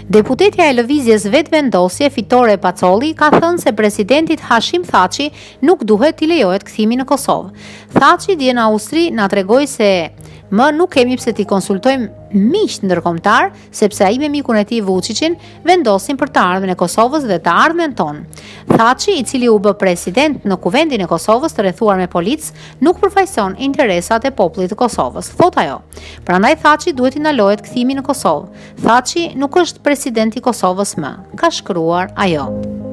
Deputetja e lëvizjes vetëvendosje Fitore Pacolli ka thënë se presidentit Hashim Thaçi nuk duhet t'i lejohet kthimi në Kosovë. Thaçi dje në Austri na tregoi se më nuk kemi pse t'i konsultojmë miqt ndërkombëtar, sepse ai me mikun e tij Vučićin vendosin për të ardhmen e Kosovës dhe të ardhmen tonë. Thaçi, i cili u bë president në Kuvendin e Kosovës të rrethuar me policë, nuk përfaqëson interesat e popullit të Kosovës, thot ajo. Prandaj Thaçi duhet i ndalohet kthimi në Kosovë. Thaçi nuk është president i Kosovës më, ka shkruar ajo.